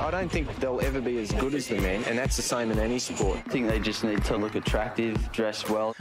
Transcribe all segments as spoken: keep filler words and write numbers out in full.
I don't think they'll ever be as good as the men, and that's the same in any sport. I think they just need to look attractive, dress well.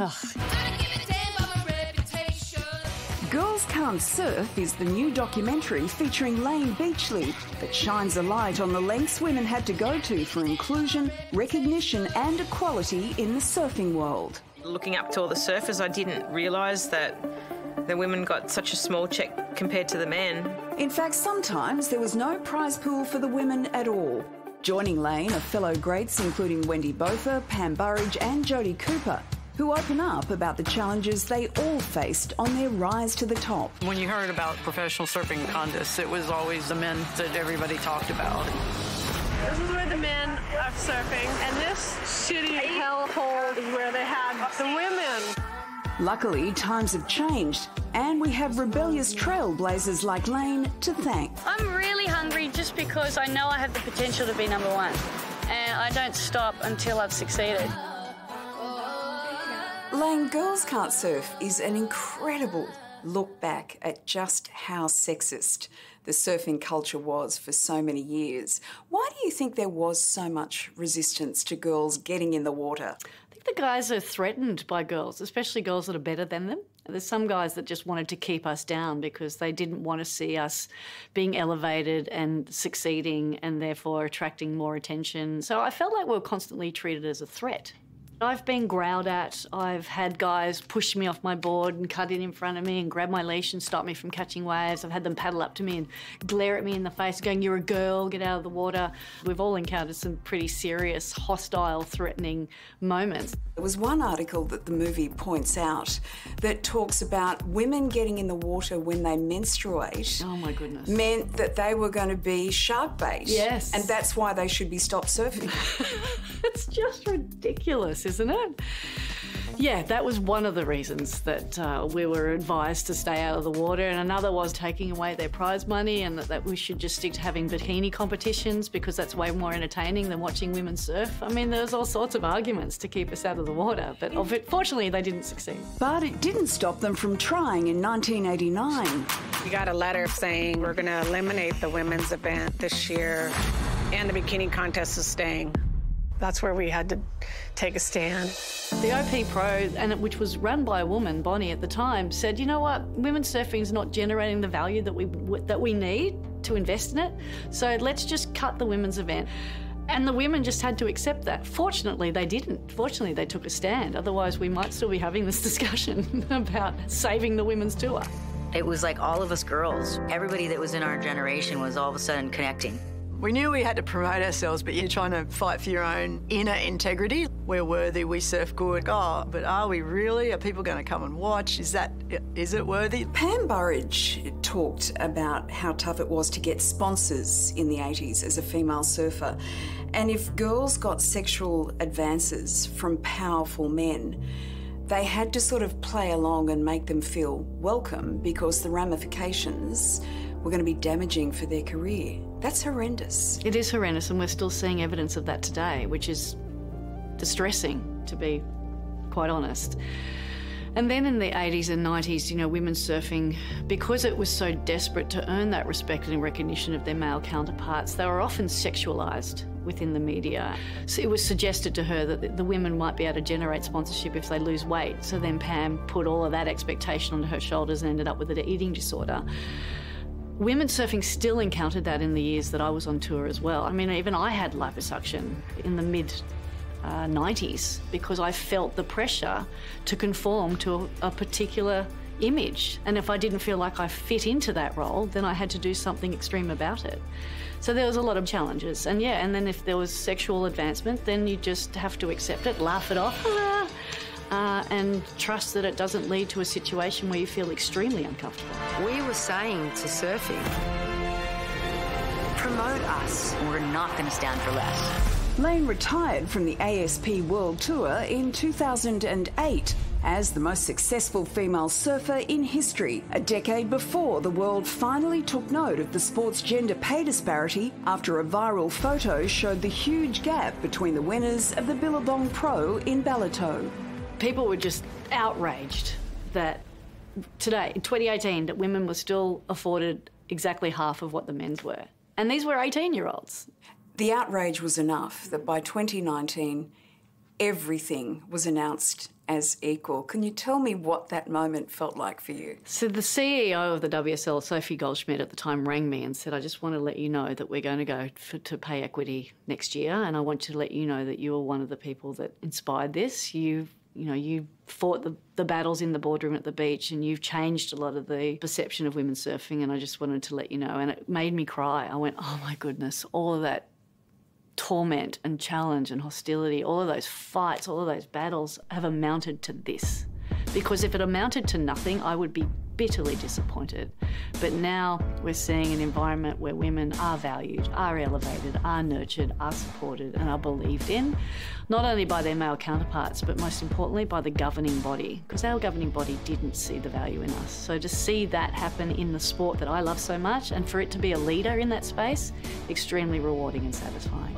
Girls Can't Surf is the new documentary featuring Layne Beachley that shines a light on the lengths women had to go to for inclusion, recognition and equality in the surfing world. Looking up to all the surfers, I didn't realise that the women got such a small check compared to the men. In fact, sometimes there was no prize pool for the women at all. Joining Layne are fellow greats including Wendy Botha, Pam Burridge and Jodie Cooper, who open up about the challenges they all faced on their rise to the top. When you heard about professional surfing contests, it was always the men that everybody talked about. This is where the men are surfing, and this shitty hellhole is where they had the women. Luckily, times have changed, and we have rebellious trailblazers like Layne to thank. I'm really hungry just because I know I have the potential to be number one, and I don't stop until I've succeeded. Layne, Girls Can't Surf is an incredible look back at just how sexist the surfing culture was for so many years. Why do you think there was so much resistance to girls getting in the water? I think the guys are threatened by girls, especially girls that are better than them. There's some guys that just wanted to keep us down because they didn't want to see us being elevated and succeeding and therefore attracting more attention. So I felt like we were constantly treated as a threat. I've been growled at. I've had guys push me off my board and cut in in front of me and grab my leash and stop me from catching waves. I've had them paddle up to me and glare at me in the face going, "You're a girl, get out of the water." We've all encountered some pretty serious, hostile, threatening moments. There was one article that the movie points out that talks about women getting in the water when they menstruate. Oh my goodness. Meant that they were going to be shark bait. Yes. And that's why they should be stopped surfing. It's just ridiculous, isn't it? Yeah, that was one of the reasons that uh, we were advised to stay out of the water, and another was taking away their prize money and that, that we should just stick to having bikini competitions because that's way more entertaining than watching women surf. I mean, there's all sorts of arguments to keep us out of the water, but fortunately they didn't succeed. But it didn't stop them from trying in nineteen eighty-nine. We got a letter saying we're going to eliminate the women's event this year and the bikini contest is staying. That's where we had to take a stand. The O P Pro, and it, which was run by a woman, Bonnie at the time, said, you know what, women's surfing is not generating the value that we, that we need to invest in it, so let's just cut the women's event. And the women just had to accept that. Fortunately, they didn't. Fortunately, they took a stand. Otherwise, we might still be having this discussion about saving the women's tour. It was like all of us girls, everybody that was in our generation was all of a sudden connecting. We knew we had to promote ourselves, but you're trying to fight for your own inner integrity. We're worthy, we surf good. Oh, but are we really? Are people going to come and watch? Is that, is it worthy? Pam Burridge talked about how tough it was to get sponsors in the eighties as a female surfer. And if girls got sexual advances from powerful men, they had to sort of play along and make them feel welcome because the ramifications were going to be damaging for their career. That's horrendous. It is horrendous, and we're still seeing evidence of that today, which is distressing, to be quite honest. And then in the eighties and nineties, you know, women's surfing, because it was so desperate to earn that respect and recognition of their male counterparts, they were often sexualised within the media. So it was suggested to her that the women might be able to generate sponsorship if they lose weight. So then Pam put all of that expectation onto her shoulders and ended up with an eating disorder. Women surfing still encountered that in the years that I was on tour as well. I mean, even I had liposuction in the mid uh, nineties because I felt the pressure to conform to a, a particular image. And if I didn't feel like I fit into that role, then I had to do something extreme about it. So there was a lot of challenges. And yeah, and then if there was sexual advancement, then you just have to accept it, laugh it off, Uh, and trust that it doesn't lead to a situation where you feel extremely uncomfortable. We were saying to surfing, promote us. We're not going to stand for less. Layne retired from the A S P World Tour in two thousand eight as the most successful female surfer in history, a decade before the world finally took note of the sport's gender pay disparity after a viral photo showed the huge gap between the winners of the Billabong Pro in Ballatoe. People were just outraged that today, in twenty eighteen, that women were still afforded exactly half of what the men's were. And these were eighteen-year-olds. The outrage was enough that by twenty nineteen, everything was announced as equal. Can you tell me what that moment felt like for you? So the C E O of the W S L, Sophie Goldschmidt, at the time rang me and said, I just want to let you know that we're going to go for, to pay equity next year, and I want to let you know that you are one of the people that inspired this. You, you know, you fought the, the battles in the boardroom at the beach, and you've changed a lot of the perception of women surfing, and I just wanted to let you know. And it made me cry. I went, oh my goodness, all of that torment and challenge and hostility, all of those fights, all of those battles have amounted to this. Because if it amounted to nothing, I would be bitterly disappointed. But now we're seeing an environment where women are valued, are elevated, are nurtured, are supported and are believed in, not only by their male counterparts, but most importantly by the governing body, because our governing body didn't see the value in us. So to see that happen in the sport that I love so much, and for it to be a leader in that space, extremely rewarding and satisfying.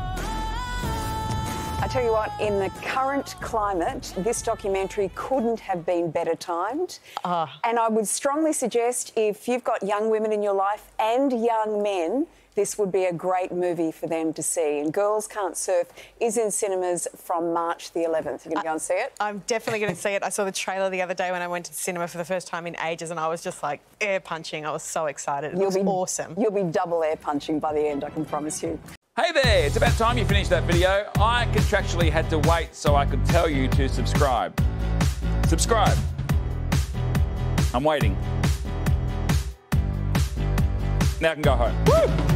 I tell you what, in the current climate, this documentary couldn't have been better timed. Oh. And I would strongly suggest, if you've got young women in your life and young men, this would be a great movie for them to see. And Girls Can't Surf is in cinemas from March the eleventh. You're going to go and see it? I'm definitely going to see it. I saw the trailer the other day when I went to the cinema for the first time in ages, and I was just like air punching. I was so excited. It you'll was be, awesome. You'll be double air punching by the end, I can promise you. Hey there, it's about time you finished that video. I contractually had to wait so I could tell you to subscribe. Subscribe. I'm waiting. Now I can go home. Woo!